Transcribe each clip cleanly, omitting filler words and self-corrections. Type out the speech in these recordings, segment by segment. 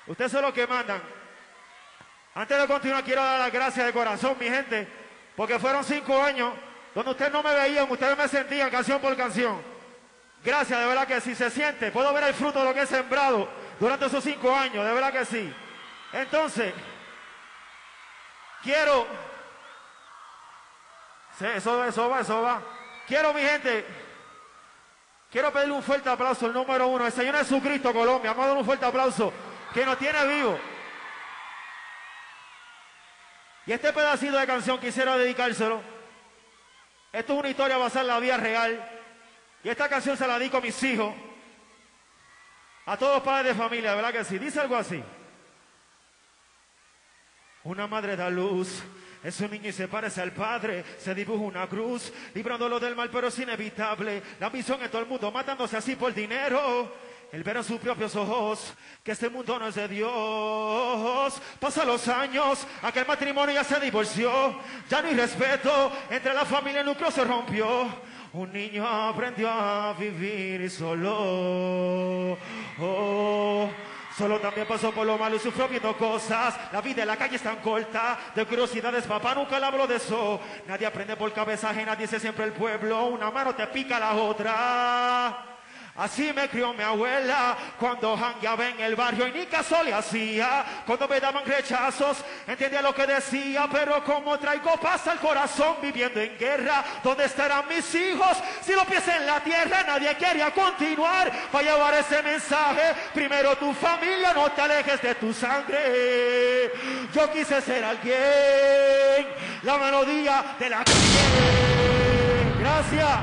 Ustedes son los que mandan. Antes de continuar, quiero dar las gracias de corazón, mi gente, porque fueron 5 años donde ustedes no me veían, ustedes me sentían canción por canción. Gracias, de verdad que sí, se siente. Puedo ver el fruto de lo que he sembrado durante esos 5 años, de verdad que sí. Entonces, quiero... Sí, eso va. Quiero, mi gente, quiero pedirle un fuerte aplauso al número 1, el Señor Jesucristo, Colombia. Vamos a dar un fuerte aplauso, que nos tiene vivo. Y este pedacito de canción quisiera dedicárselo. Esto es una historia basada en la vida real. Y esta canción se la dedico a mis hijos, a todos los padres de familia, de verdad que sí. Dice algo así. Una madre da luz, es un niño y se parece al padre. Se dibuja una cruz, librándolo del mal, pero es inevitable. La ambición en todo el mundo, matándose así por dinero. Él ver en sus propios ojos que este mundo no es de Dios. Pasan los años, aquel matrimonio ya se divorció. Ya no hay respeto, entre la familia el núcleo se rompió. Un niño aprendió a vivir solo. Solo también pasó por lo malo y sufrió viendo cosas. La vida en la calle es tan corta, de curiosidades papá nunca le habló de eso. Nadie aprende por cabeza ajena, dice siempre el pueblo. Una mano te pica la otra. Así me crió mi abuela cuando jangueaba en el barrio y ni caso le hacía. Cuando me daban rechazos, entendía lo que decía, pero como traigo paz al corazón viviendo en guerra, ¿dónde estarán mis hijos? Si los pies en la tierra, nadie quería continuar para llevar ese mensaje. Primero tu familia, no te alejes de tu sangre. Yo quise ser alguien, la melodía de la calle. Gracias.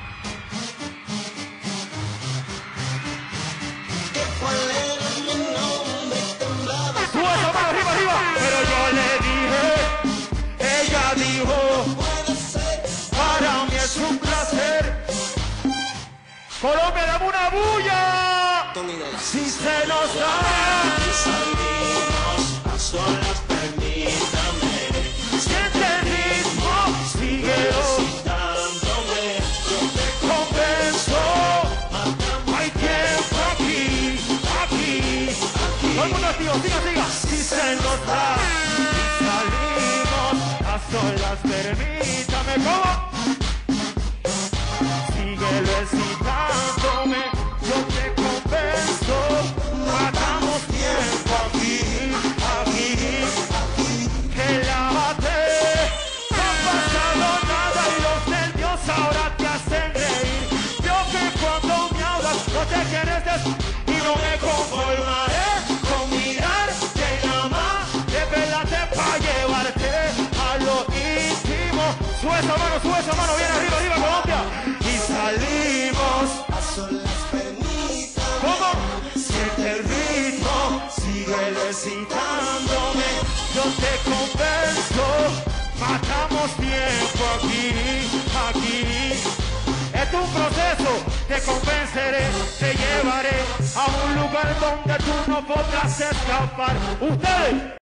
Arriba, pero yo le dije, ella dijo, para mí es un placer. Colombia, dame una bulla. Si se nos da, salimos a solas, permítame. siente el ritmo, síguelo. Yo te Convenzo, hay tiempo aquí. Todo el mundo activo, siga. Si se nos da y salimos a solas, permítame. ¿Cómo? Síguelo excitándome, yo te convenzo. Matamos tiempo aquí. Relájate, no ha pasado nada y los nervios ahora te hacen reír. Yo que cuando me hablas no te quieres decir y no me conformaré con mirarte nada más. Desvelate pa' llevarte a lo íntimo. Sube esa mano, viene arriba, Colombia. Y salimos a solas, permítame. ¿cómo? Siente el ritmo, síguelo excitándome. Yo te convenzo, matamos tiempo aquí. Es un proceso, te convenceré, te llevaré a un lugar donde tú no podrás escapar. Ustedes.